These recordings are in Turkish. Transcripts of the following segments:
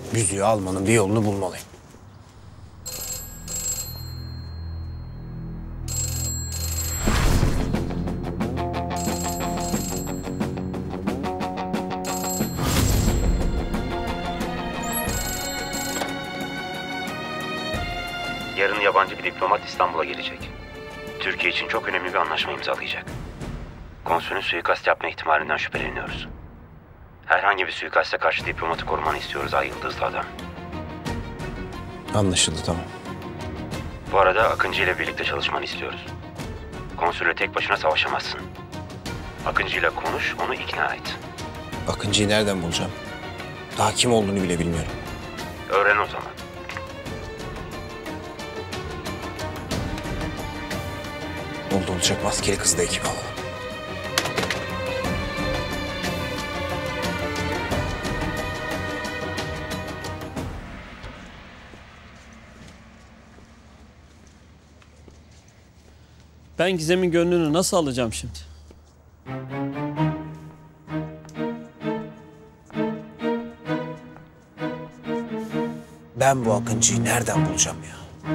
Yüzüğü almanın bir yolunu bulmalıyım. Yarın yabancı bir diplomat İstanbul'a gelecek. Türkiye için çok önemli bir anlaşma imzalayacak. Konsülün suikast yapma ihtimalinden şüpheleniyoruz. Herhangi bir suikaste karşı diplomatı korumanı istiyoruz Ay Yıldızlı adam. Anlaşıldı, tamam. Bu arada Akıncı ile birlikte çalışmanı istiyoruz. Konsülle tek başına savaşamazsın. Akıncı ile konuş, onu ikna et. Akıncı'yı nereden bulacağım? Daha kim olduğunu bile bilmiyorum. Öğren o zaman. Oldu olacak maskeli kızı da ekip alalım. Ben Gizem'in gönlünü nasıl alacağım şimdi? Ben bu Akıncı'yı nereden bulacağım ya?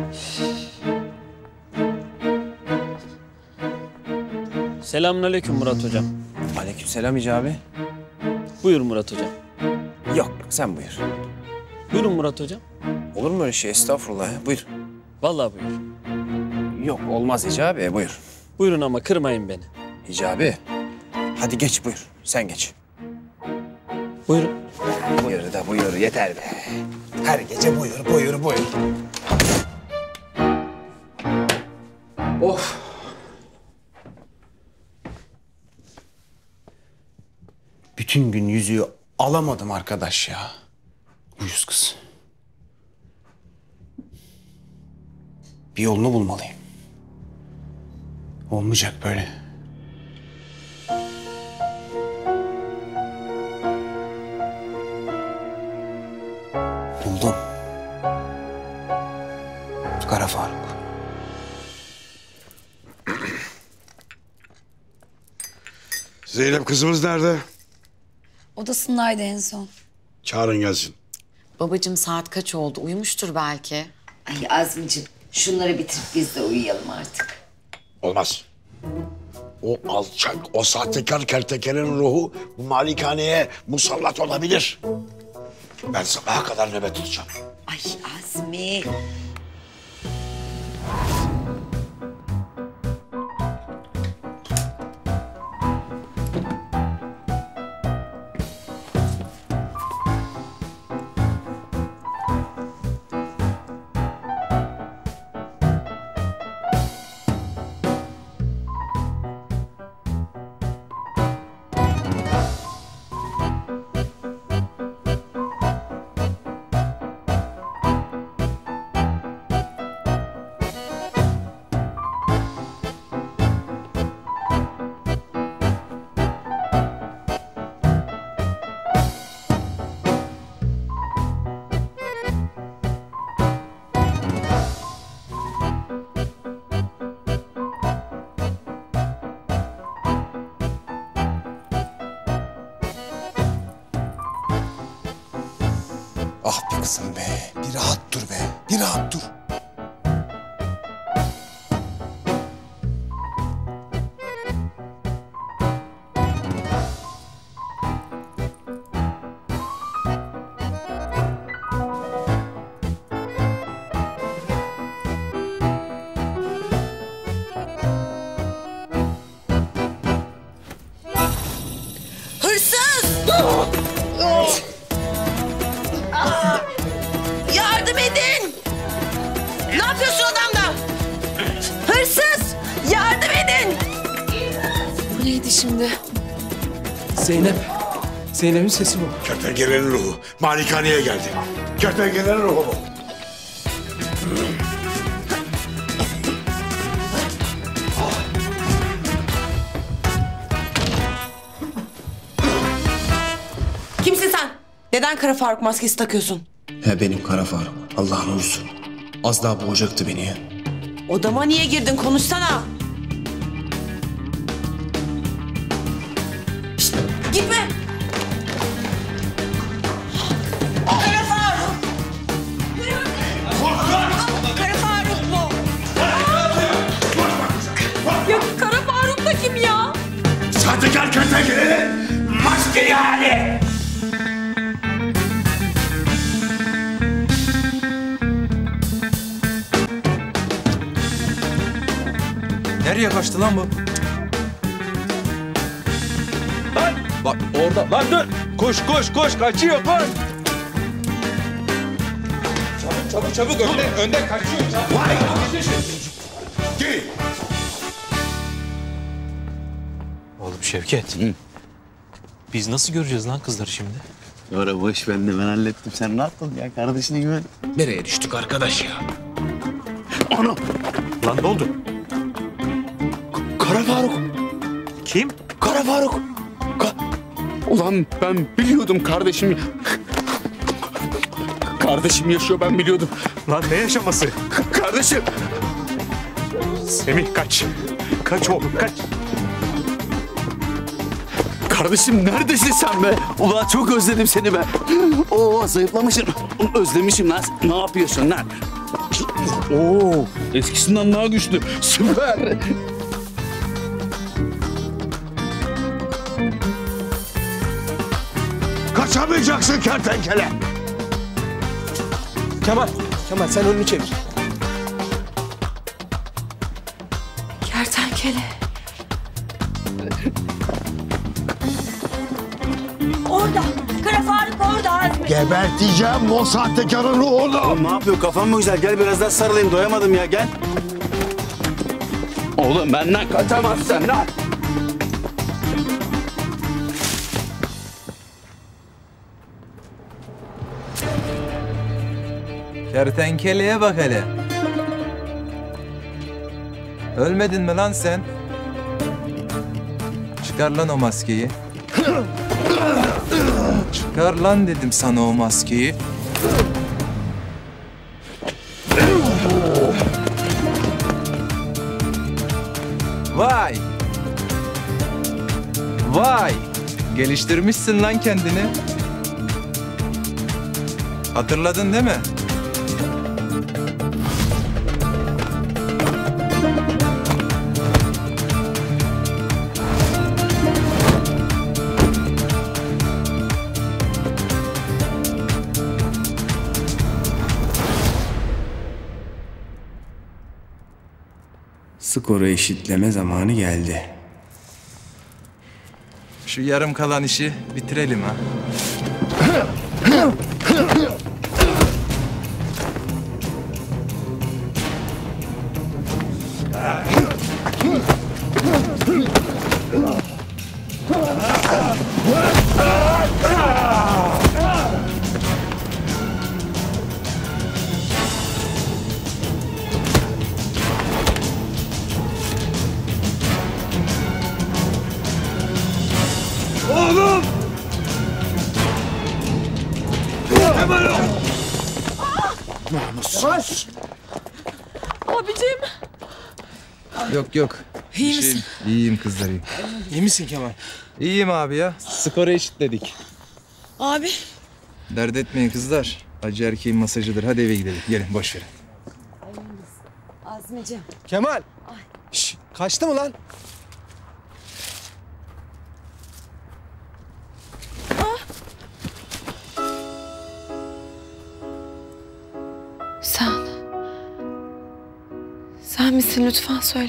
Selamünaleyküm Murat Hocam. Aleykümselam Hicabi. Buyur Murat Hocam. Yok, sen buyur. Buyurun Murat Hocam. Olur mu öyle şey? Estağfurullah ya. Buyur. Vallahi buyur. Yok, olmaz Hicabi. Buyur. Buyurun ama kırmayın beni. Hicabi. Hadi geç buyur. Sen geç. Buyurun. Buyur da buyur. Yeter be. Her gece buyur, buyur, buyur. Of. Bütün gün yüzüğü alamadım arkadaş ya. Uyuz kız. Bir yolunu bulmalıyım. Olmayacak böyle. Buldum. Kara Faruk. Zeynep kızımız nerede? Odasındaydı en son. Çağırın gelsin. Babacığım saat kaç oldu? Uyumuştur belki. Ay Azmiciğim şunları bitirip biz de uyuyalım artık. Olmaz. O alçak, o sahtekar kertekelin ruhu bu malikaneye musallat olabilir. Ben sabaha kadar nöbet tutacağım. Ay Azmi. Ah be kızım be. Bir rahat dur be. Bir rahat dur. Hırsız! Yardım edin! Ne yapıyorsun adamla? Hırsız! Yardım edin! Bu neydi şimdi? Zeynep. Zeynep'in sesi bu. Kertenkelenin ruhu malikaneye geldi. Kertenkelenin ruhu bu. Kimsin sen? Neden Kara Faruk maskesi takıyorsun? He benim Kara Faruk. Allah'ın uyusu. Az daha boğacaktı beni ya. Odama niye girdin? Konuşsana. Şişt, gitme. Kara Faruk! Nereye kaçtı lan bu? Lan! Bak orada. Lan dur! Koş koş koş kaçıyor koş! Çabuk önden kaçıyor çabuk. Vay! Gel. Oğlum Şevket. Biz nasıl göreceğiz lan kızları şimdi? Ora boş ben hallettim. Sen rahat ol ya, kardeşine güven. Nereye düştük arkadaş ya? Ana! Lan ne oldu? Kara Faruk! Kim? Kara Faruk! Ulan ben biliyordum kardeşim. Kardeşim yaşıyor, ben biliyordum. Lan ne yaşaması? Kardeşim! Semih kaç. Kaç oğlum kaç. Kardeşim neredesin sen be? Ulan çok özledim seni be. Oo zayıflamışım. Özlemişim lan. Ne yapıyorsun lan? Oo eskisinden daha güçlü. Süper. Kaçamayacaksın kertenkele. Kemal sen önünü çevir. Kertenkele. Orada. Kara Faruk orada Azmi. Geberteceğim o sahtekarın ruhunu. Ne yapıyor? Kafam mı güzel? Gel biraz daha sarılayım. Doyamadım ya, gel. Oğlum benden kaçamazsın lan. Kertenkeleye bak hele. Ölmedin mi lan sen? Çıkar lan o maskeyi. Çıkar lan dedim sana o maskeyi. Vay! Vay! Geliştirmişsin lan kendini. Hatırladın değil mi? Skoru eşitleme zamanı geldi. Şu yarım kalan işi bitirelim ha. Abicim. Yok. İyi misin? İyiyim kızlar iyiyim. İyi misin Kemal? İyiyim abi ya. Skoru eşitledik. Abi. Dert etmeyin kızlar. Acı erkeğin masajıdır. Hadi eve gidelim. Gelin boş verin. Azmi'cim. Kemal. Şş, kaçtı mı lan? Sen misin, lütfen söyle.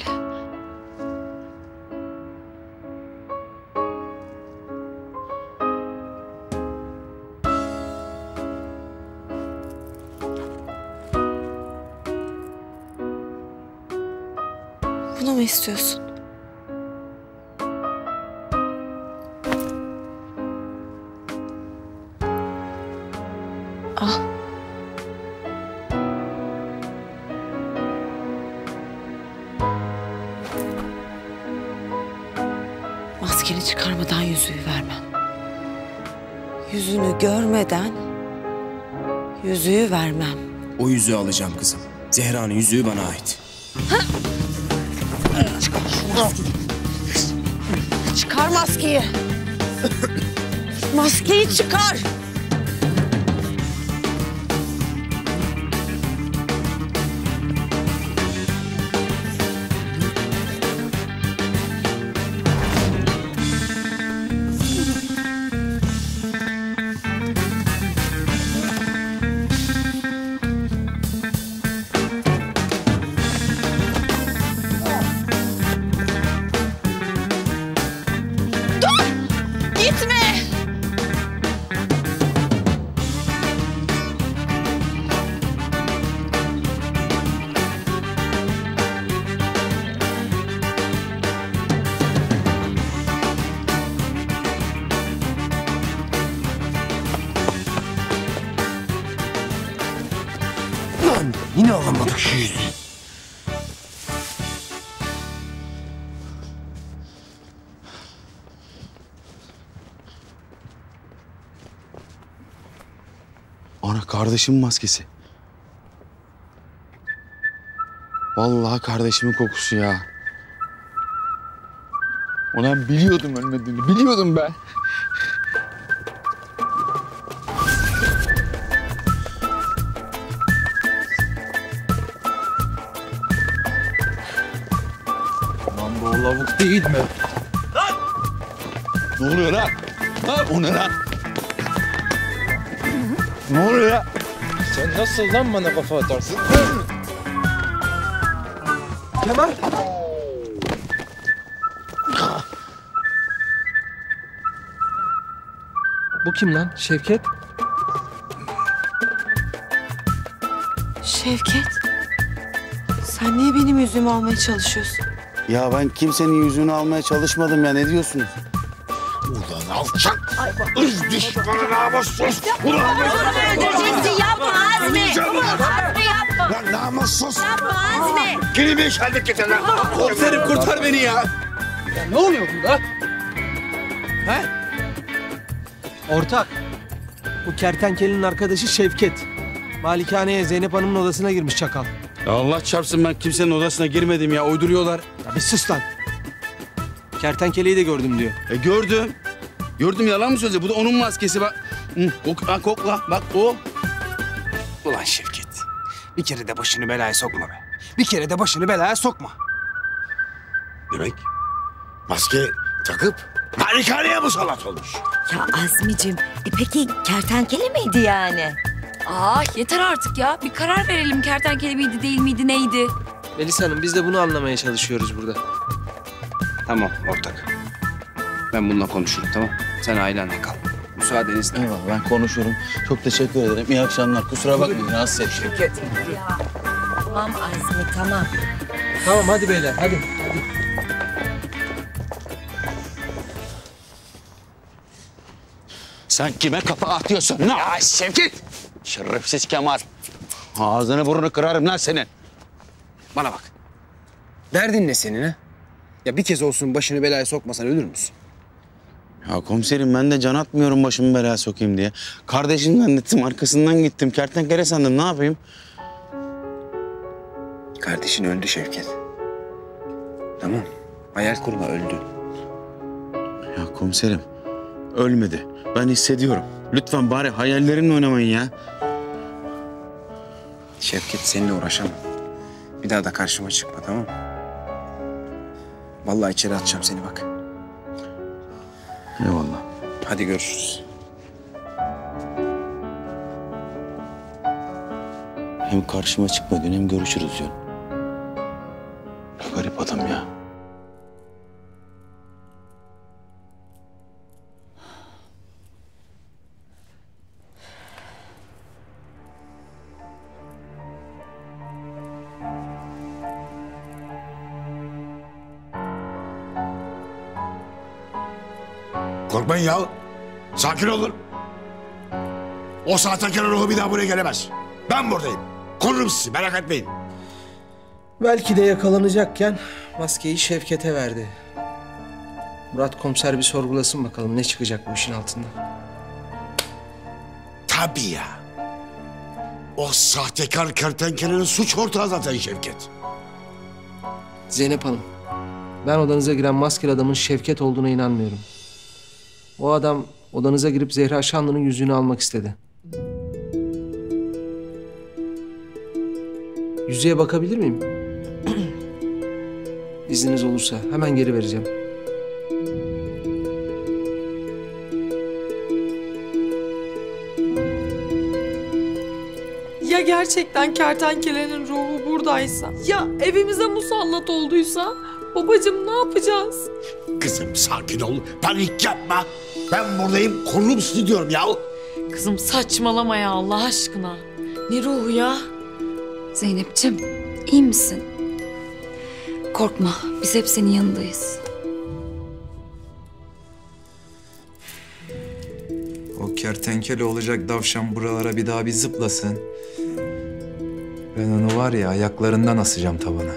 Bunu mu istiyorsun? Al. Maskeni çıkarmadan yüzüğü vermem. Yüzünü görmeden yüzüğü vermem. O yüzüğü alacağım kızım. Zehra'nın yüzüğü bana ait. Çıkar maskeyi. Maskeyi çıkar. Yine alamadık şu yüzüğü. Ana kardeşimin maskesi. Vallahi kardeşimin kokusu ya. Ulan biliyordum ölmediğini, biliyordum ben. Lan bu o lavuk değil mi? Ne oluyor lan? Lan o ne lan? Ne oluyor ya? Sen nasıl lan bana kafa atarsın? Kemal! Bu kim lan? Şevket? Şevket. Sen niye benim yüzüğümü almaya çalışıyorsun? Ya ben kimsenin yüzünü almaya çalışmadım ya, ne diyorsunuz? Ulan alçak! Irz düşmanı namussuz! Ulan Öldüreceksin, yapma Azmi. Azmi yapma. lan namussuz! Yapma Azmi. Kelime işaret getir lan! Komiserim kurtar beni ya! Ya ne oluyor burada? He? Ortak. Bu kertenkelenin arkadaşı Şevket. Malikaneye Zeynep Hanım'ın odasına girmiş çakal. Ya Allah çarpsın, ben kimsenin odasına girmedim ya, uyduruyorlar. Ya bir sus lan. Kertenkeleyi de gördüm diyor. Gördüm. Gördüm, yalan mı söylüyor? Bu da onun maskesi bak. Kokla bak o. Ulan Şevket. Bir kere de başını belaya sokma be. Bir kere de başını belaya sokma. Demek maske takıp malikaneye musallat olmuş. Ya Azmi'cim, peki kertenkele miydi yani? Yeter artık ya. Bir karar verelim. Kertenkele miydi, değil miydi, neydi? Melis Hanım, biz de bunu anlamaya çalışıyoruz burada. Tamam ortak. Ben bununla konuşurum, tamam. Sen ailenle kal. Müsaadenizle. Eyvallah, ben konuşurum. Çok teşekkür ederim. İyi akşamlar. Kusura bakmayın, rahatsız ettim. Tamam Azmi, tamam. Tamam hadi beyler, hadi. Sen kime kafa atıyorsun? Ne? Ya Şevket! Şerefsiz Kemal. Ağzını burnunu kırarım lan senin. Bana bak. Derdin ne senin ha? Ya bir kez olsun başını belaya sokmasan ölür müsün? Ya komiserim, ben de can atmıyorum başımı belaya sokayım diye. Kardeşimden ettim, arkasından gittim. Kertenkele sandım, ne yapayım? Kardeşin öldü Şevket. Tamam. Hayal kurma, öldü. Ya komiserim, ölmedi. Ben hissediyorum. Lütfen bari hayallerimle oynamayın ya. Şevket, seninle uğraşamam. Bir daha da karşıma çıkma, tamam mı? Vallahi içeri atacağım seni bak. Eyvallah. Hadi görüşürüz. Hem karşıma çıkma diyorsun, hem görüşürüz diyorsun. Ne garip adam ya. Korkmayın ya. Sakin olun. O sahtekar ruhu bir daha buraya gelemez. Ben buradayım. Korurum sizi, merak etmeyin. Belki de yakalanacakken maskeyi Şevket'e verdi. Murat komiser bir sorgulasın bakalım ne çıkacak bu işin altında. Tabii ya. O sahtekar kertenkelenin suç ortağı zaten Şevket. Zeynep Hanım, ben odanıza giren maskeli adamın Şevket olduğuna inanmıyorum. O adam odanıza girip Zehra Şanlı'nın yüzüğünü almak istedi. Yüzüğe bakabilir miyim? İzniniz olursa hemen geri vereceğim. Ya gerçekten kertenkelenin ruhu buradaysa? Ya evimize musallat olduysa? Babacığım ne yapacağız? Kızım sakin ol, panik yapma. Ben buradayım, korurum sizi diyorum ya. Kızım saçmalama ya Allah aşkına. Ne ruhu ya? Zeynep'ciğim, iyi misin? Korkma, biz hep senin yanındayız. O kertenkele olacak davşan buralara bir daha bir zıplasın. Ben onu var ya ayaklarından asacağım tavana.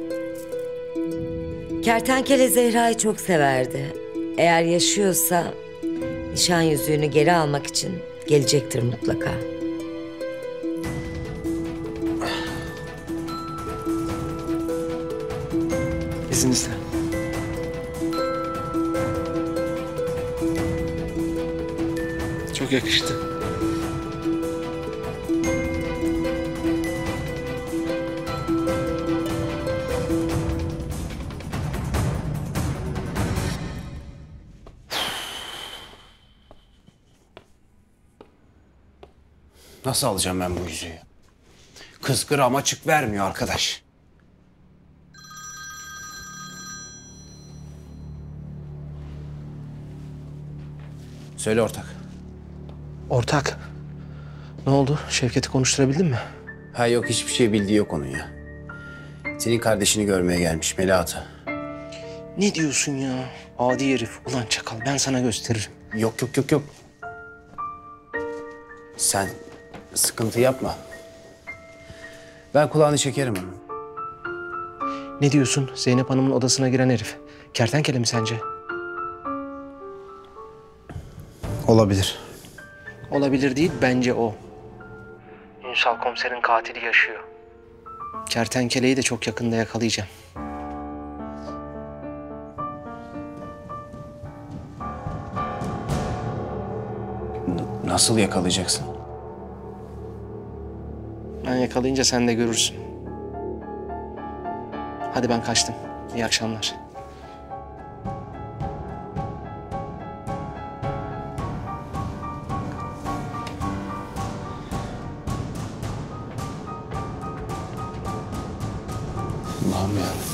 Kertenkele Zehra'yı çok severdi. Eğer yaşıyorsa nişan yüzüğünü geri almak için gelecektir mutlaka. İzninizle. Çok yakıştı. Nasıl alacağım ben bu yüzüğü? Kız gram açık vermiyor arkadaş. Söyle ortak. Ortak. Ne oldu? Şevket'i konuşturabildin mi? Ha yok, hiçbir şey bildiği yok onun ya. Senin kardeşini görmeye gelmiş Melahat'ı. Ne diyorsun ya? Adi herif. Ulan çakal, ben sana gösteririm. Yok. Sen sıkıntı yapma. Ben kulağını çekerim onun. Ne diyorsun? Zeynep Hanım'ın odasına giren herif. Kertenkele mi sence? Olabilir. Olabilir değil, bence o. Ünsal komiserin katili yaşıyor. Kertenkeleyi de çok yakında yakalayacağım. Nasıl yakalayacaksın? Ben yakalayınca sen de görürsün. Hadi ben kaçtım. İyi akşamlar. Allah'ım ya.